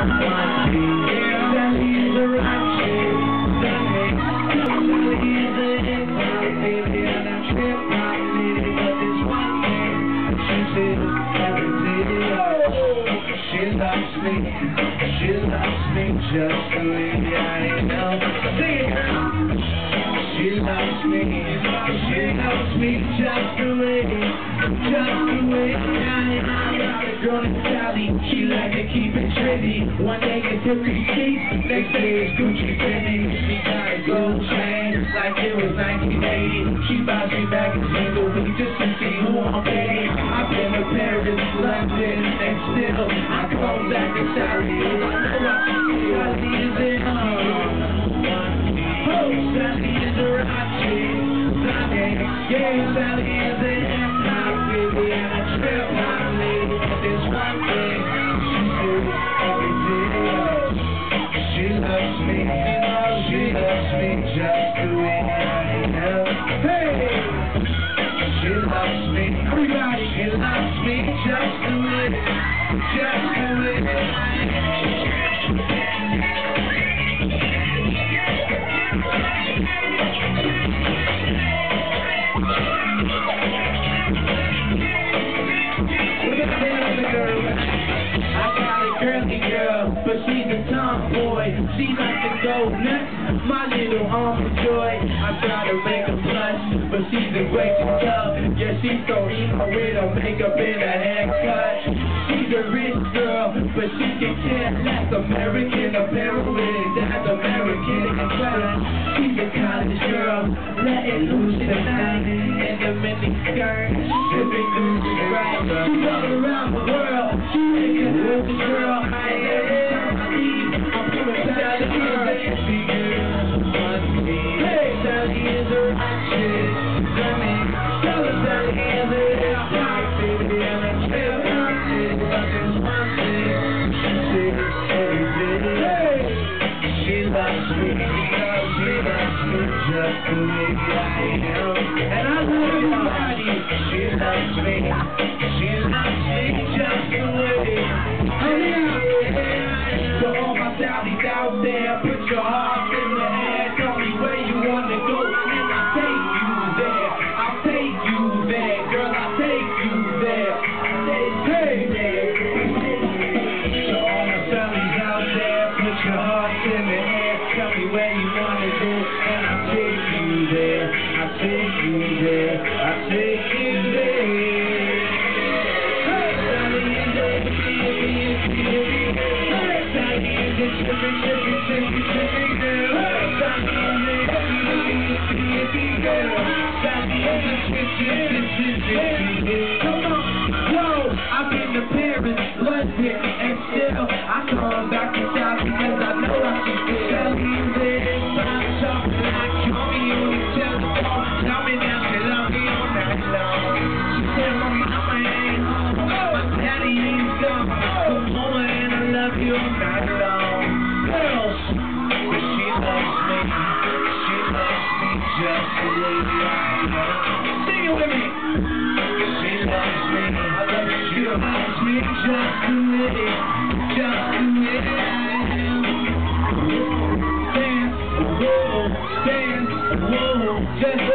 Sally is a rock chick. Sally is a hip-hop baby and a trip-hop lady, but there's one thing she says every day. She loves me just the way I am. Sing it, girl. She loves me just the way I am. Girl named Sally, she like to keep it trendy. One day it's Tiffany sheets, next day it's Gucci Fendi. She got a gold chain like it was 1980. She buys me back in single week just to see who I'm dating. I've been to Paris, London, and still I come back to Sally. Sally is a Sally is a rock chick. Sally is a hip-hop baby and a trip-hop lady. There's one thing she says every day. She loves me just the way I am. Hey! She loves me, everybody. She loves me just the way I am. Girly girl, but she's a tomboy. She likes to go nuts, my little arm of joy. I try to make her blush, but she's a way too tough. Yeah, she's so emo with her makeup and her haircut. She's a rich girl, but she can care less. American apparel with that's American express. She's a college girl, letting loose tonight in the mini skirt, sipping Gucci right. She's all around the world. She's a good girl. And every time I leave, I'm putting Sally is a hippie girl. Hey, Sally is a rock chick. Tell her Sally is a hip-hop baby and a trip-hop chick. But there's one thing she says every day. Hey, she loves me just the way I am. And I love everybody. She loves me just the way. So all my Sallies out there, put your heart in the air. Tell me where you wanna go, and I'll take you there. I'll take you there, girl. I'll take you there. Hey, so all my Sallies out there, put your heart in the air. Tell me where you wanna go, and I'll take you there. I'll take you there. I'll take you there. Come on, yo, I've been to Paris, London, and still I come back to Sally because I know I can feel Sally is a hip-hop shop, and I call me on the telephone, tell me that she love me all night long. She said my mama ain't home, my daddy ain't gone, come home and I love you all night long. Girls, but she loves me just the way I am. Sing it with me. She loves me, I love you. She loves me just the way I am. Dance, whoa, just